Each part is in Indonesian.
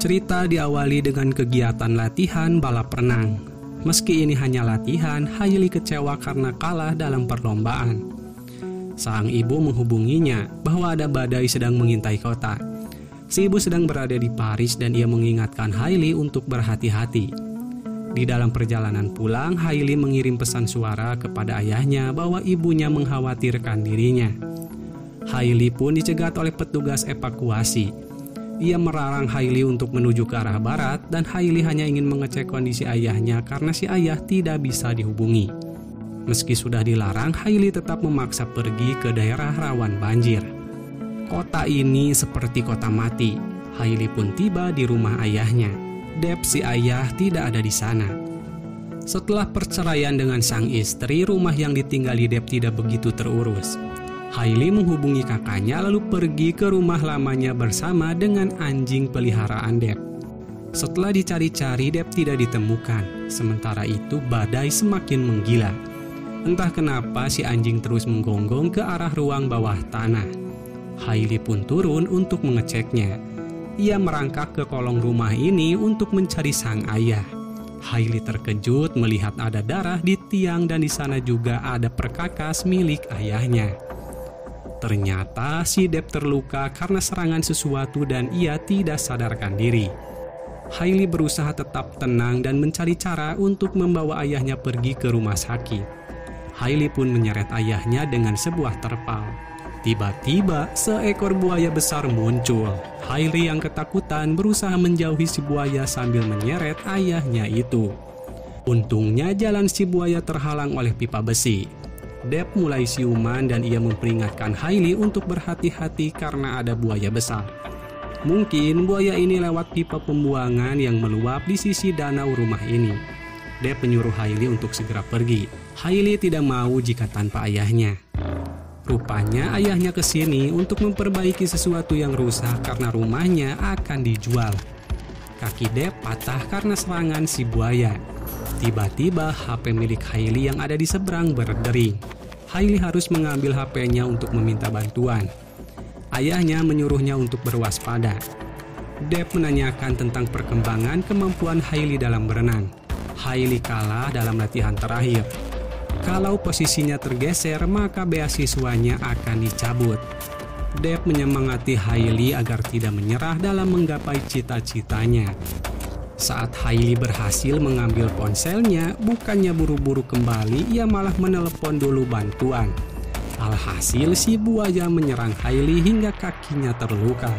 Cerita diawali dengan kegiatan latihan balap renang. Meski ini hanya latihan, Hailey kecewa karena kalah dalam perlombaan. Sang ibu menghubunginya bahwa ada badai sedang mengintai kota. Si ibu sedang berada di Paris dan ia mengingatkan Hailey untuk berhati-hati. Di dalam perjalanan pulang, Hailey mengirim pesan suara kepada ayahnya bahwa ibunya mengkhawatirkan dirinya. Hailey pun dicegat oleh petugas evakuasi. Ia melarang Hailey untuk menuju ke arah barat dan Hailey hanya ingin mengecek kondisi ayahnya karena si ayah tidak bisa dihubungi. Meski sudah dilarang, Hailey tetap memaksa pergi ke daerah rawan banjir. Kota ini seperti kota mati. Hailey pun tiba di rumah ayahnya. Deb, si ayah, tidak ada di sana. Setelah perceraian dengan sang istri, rumah yang ditinggali Deb tidak begitu terurus. Hailey menghubungi kakaknya lalu pergi ke rumah lamanya bersama dengan anjing peliharaan Deb. Setelah dicari-cari, Deb tidak ditemukan. Sementara itu badai semakin menggila. Entah kenapa si anjing terus menggonggong ke arah ruang bawah tanah. Hailey pun turun untuk mengeceknya. Ia merangkak ke kolong rumah ini untuk mencari sang ayah. Hailey terkejut melihat ada darah di tiang dan di sana juga ada perkakas milik ayahnya. Ternyata si Deb terluka karena serangan sesuatu dan ia tidak sadarkan diri. Hailey berusaha tetap tenang dan mencari cara untuk membawa ayahnya pergi ke rumah sakit. Hailey pun menyeret ayahnya dengan sebuah terpal. Tiba-tiba seekor buaya besar muncul. Hailey yang ketakutan berusaha menjauhi si buaya sambil menyeret ayahnya itu. Untungnya jalan si buaya terhalang oleh pipa besi. Deb mulai siuman dan ia memperingatkan Hailey untuk berhati-hati karena ada buaya besar. Mungkin buaya ini lewat pipa pembuangan yang meluap di sisi danau rumah ini. Deb menyuruh Hailey untuk segera pergi. Hailey tidak mau jika tanpa ayahnya. Rupanya ayahnya ke sini untuk memperbaiki sesuatu yang rusak karena rumahnya akan dijual. Kaki Deb patah karena serangan si buaya. Tiba-tiba HP milik Hailey yang ada di seberang berdering. Hailey harus mengambil HP-nya untuk meminta bantuan. Ayahnya menyuruhnya untuk berwaspada. Deb menanyakan tentang perkembangan kemampuan Hailey dalam berenang. Hailey kalah dalam latihan terakhir. Kalau posisinya tergeser, maka beasiswanya akan dicabut. Deb menyemangati Hailey agar tidak menyerah dalam menggapai cita-citanya. Saat Hailey berhasil mengambil ponselnya, bukannya buru-buru kembali, ia malah menelepon dulu bantuan. Alhasil si buaya menyerang Hailey hingga kakinya terluka.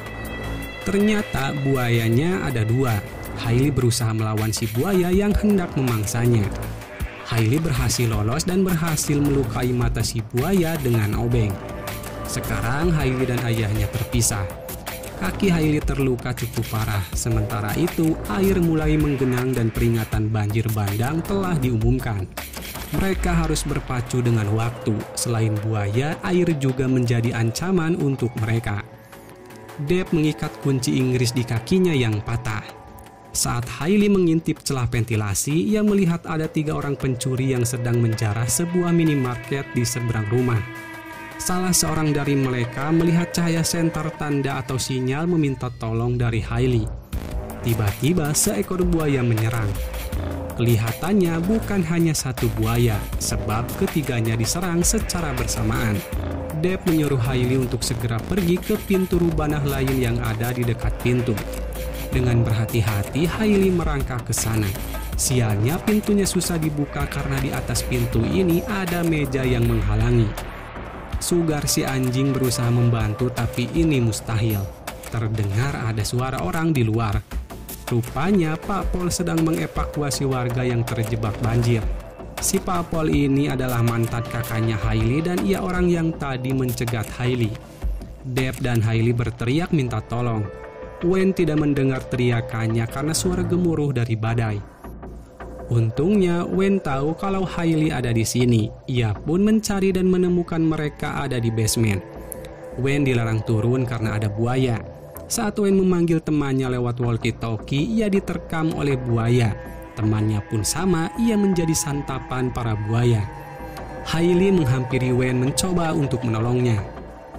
Ternyata buayanya ada dua. Hailey berusaha melawan si buaya yang hendak memangsanya. Hailey berhasil lolos dan berhasil melukai mata si buaya dengan obeng. Sekarang Hailey dan ayahnya terpisah. Kaki Hailey terluka cukup parah. Sementara itu, air mulai menggenang dan peringatan banjir bandang telah diumumkan. Mereka harus berpacu dengan waktu. Selain buaya, air juga menjadi ancaman untuk mereka. Deb mengikat kunci Inggris di kakinya yang patah. Saat Hailey mengintip celah ventilasi, ia melihat ada 3 orang pencuri yang sedang menjarah sebuah minimarket di seberang rumah. Salah seorang dari mereka melihat cahaya senter tanda atau sinyal meminta tolong dari Hailey. Tiba-tiba seekor buaya menyerang. Kelihatannya bukan hanya satu buaya, sebab ketiganya diserang secara bersamaan. Deb menyuruh Hailey untuk segera pergi ke pintu rubanah lain yang ada di dekat pintu. Dengan berhati-hati, Hailey merangkak ke sana. Sialnya pintunya susah dibuka karena di atas pintu ini ada meja yang menghalangi. Sugar si anjing berusaha membantu tapi ini mustahil. Terdengar ada suara orang di luar. Rupanya Pak Pol sedang mengevakuasi warga yang terjebak banjir. Si Pak Pol ini adalah mantan kakaknya Hailey dan ia orang yang tadi mencegat Hailey. Deb dan Hailey berteriak minta tolong. Wayne tidak mendengar teriakannya karena suara gemuruh dari badai. Untungnya Wayne tahu kalau Hailey ada di sini. Ia pun mencari dan menemukan mereka ada di basement. Wayne dilarang turun karena ada buaya. Saat Wayne memanggil temannya lewat walkie-talkie, ia diterkam oleh buaya. Temannya pun sama, ia menjadi santapan para buaya. Hailey menghampiri Wayne mencoba untuk menolongnya.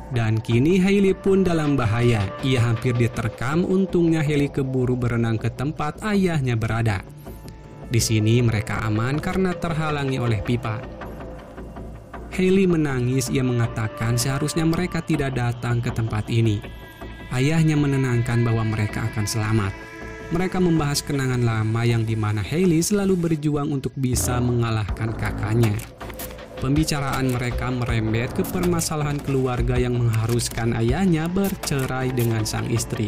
Dan kini Hailey pun dalam bahaya. Ia hampir diterkam, untungnya Hailey keburu berenang ke tempat ayahnya berada. Di sini mereka aman karena terhalangi oleh pipa. Hailey menangis, ia mengatakan seharusnya mereka tidak datang ke tempat ini. Ayahnya menenangkan bahwa mereka akan selamat. Mereka membahas kenangan lama yang dimana Hailey selalu berjuang untuk bisa mengalahkan kakaknya. Pembicaraan mereka merembet ke permasalahan keluarga yang mengharuskan ayahnya bercerai dengan sang istri.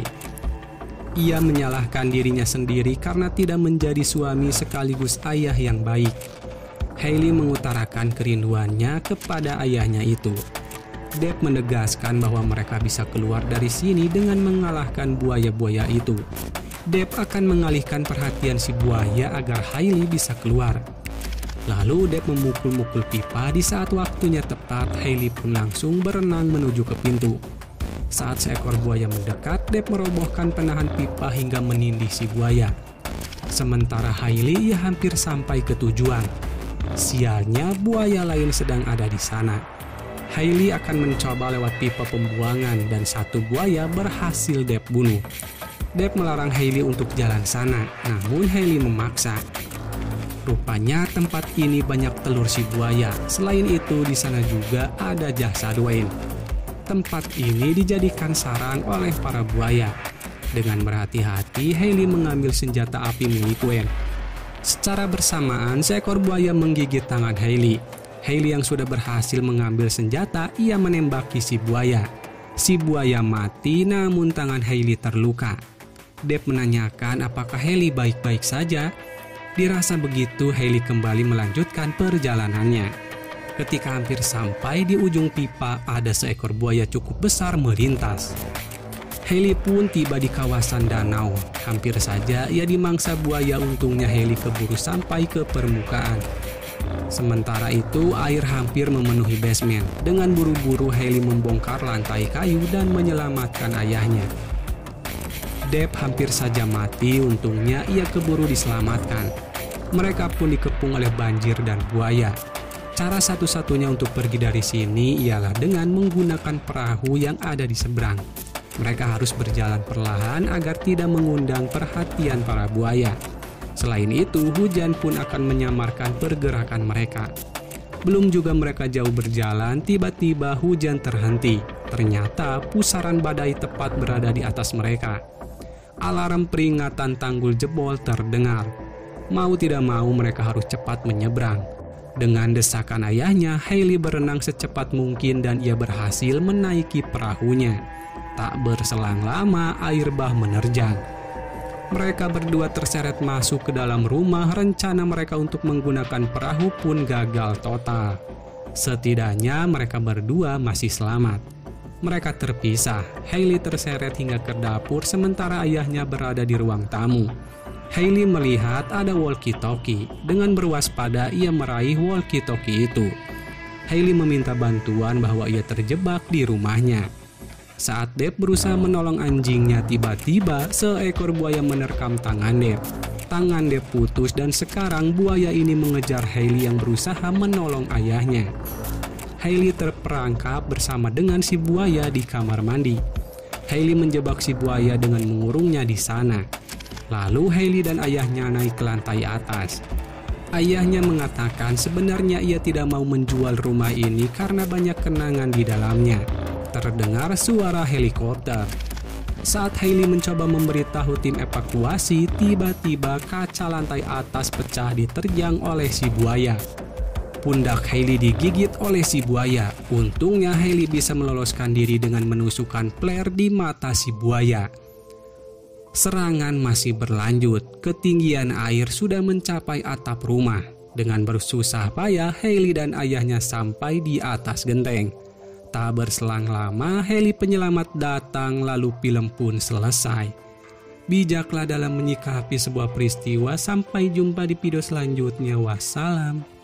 Ia menyalahkan dirinya sendiri karena tidak menjadi suami sekaligus ayah yang baik. Hailey mengutarakan kerinduannya kepada ayahnya itu. Deb menegaskan bahwa mereka bisa keluar dari sini dengan mengalahkan buaya-buaya itu. Deb akan mengalihkan perhatian si buaya agar Hailey bisa keluar. Lalu Deb memukul-mukul pipa. Di saat waktunya tepat, Hailey pun langsung berenang menuju ke pintu. Saat seekor buaya mendekat, Deb merobohkan penahan pipa hingga menindih si buaya. Sementara Hailey ia hampir sampai ke tujuan. Sialnya, buaya lain sedang ada di sana. Hailey akan mencoba lewat pipa pembuangan dan satu buaya berhasil Deb bunuh. Deb melarang Hailey untuk jalan sana, namun Hailey memaksa. Rupanya tempat ini banyak telur si buaya. Selain itu, di sana juga ada jasad Wayne. Tempat ini dijadikan sarang oleh para buaya. Dengan berhati-hati, Hailey mengambil senjata api milik Wayne. Secara bersamaan, seekor buaya menggigit tangan Hailey. Hailey yang sudah berhasil mengambil senjata, ia menembaki si buaya. Si buaya mati, namun tangan Hailey terluka. Deb menanyakan apakah Hailey baik-baik saja. Dirasa begitu, Hailey kembali melanjutkan perjalanannya. Ketika hampir sampai di ujung pipa, ada seekor buaya cukup besar melintas. Hailey pun tiba di kawasan danau. Hampir saja ia dimangsa buaya, untungnya Hailey keburu sampai ke permukaan. Sementara itu, air hampir memenuhi basement. Dengan buru-buru, Hailey membongkar lantai kayu dan menyelamatkan ayahnya. Deb hampir saja mati, untungnya ia keburu diselamatkan. Mereka pun dikepung oleh banjir dan buaya. Cara satu-satunya untuk pergi dari sini ialah dengan menggunakan perahu yang ada di seberang. Mereka harus berjalan perlahan agar tidak mengundang perhatian para buaya. Selain itu, hujan pun akan menyamarkan pergerakan mereka. Belum juga mereka jauh berjalan, tiba-tiba hujan terhenti. Ternyata pusaran badai tepat berada di atas mereka. Alarm peringatan tanggul jebol terdengar. Mau tidak mau mereka harus cepat menyeberang. Dengan desakan ayahnya, Hailey berenang secepat mungkin dan ia berhasil menaiki perahunya. Tak berselang lama, air bah menerjang. Mereka berdua terseret masuk ke dalam rumah. Rencana mereka untuk menggunakan perahu pun gagal total. Setidaknya mereka berdua masih selamat. Mereka terpisah. Hailey terseret hingga ke dapur sementara ayahnya berada di ruang tamu. Hailey melihat ada walkie-talkie. Dengan berwaspada ia meraih walkie-talkie itu. Hailey meminta bantuan bahwa ia terjebak di rumahnya. Saat Deb berusaha menolong anjingnya, tiba-tiba seekor buaya menerkam tangan Deb. Tangan Deb putus dan sekarang buaya ini mengejar Hailey yang berusaha menolong ayahnya. Hailey terperangkap bersama dengan si buaya di kamar mandi. Hailey menjebak si buaya dengan mengurungnya di sana. Lalu Hailey dan ayahnya naik ke lantai atas. Ayahnya mengatakan sebenarnya ia tidak mau menjual rumah ini karena banyak kenangan di dalamnya. Terdengar suara helikopter. Saat Hailey mencoba memberitahu tim evakuasi, tiba-tiba kaca lantai atas pecah diterjang oleh si buaya. Pundak Hailey digigit oleh si buaya. Untungnya Hailey bisa meloloskan diri dengan menusukkan flare di mata si buaya. Serangan masih berlanjut. Ketinggian air sudah mencapai atap rumah. Dengan bersusah payah, Hailey dan ayahnya sampai di atas genteng. Tak berselang lama, heli penyelamat datang lalu film pun selesai. Bijaklah dalam menyikapi sebuah peristiwa. Sampai jumpa di video selanjutnya. Wassalam.